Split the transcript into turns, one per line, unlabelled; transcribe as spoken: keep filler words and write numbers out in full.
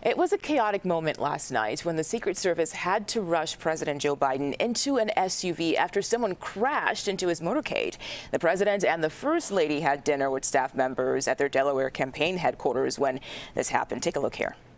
It was a chaotic moment last night when the Secret Service had to rush President Joe Biden into an S U V after someone crashed into his motorcade. The president and the First Lady had dinner with staff members at their Delaware campaign headquarters when this happened. Take a look here.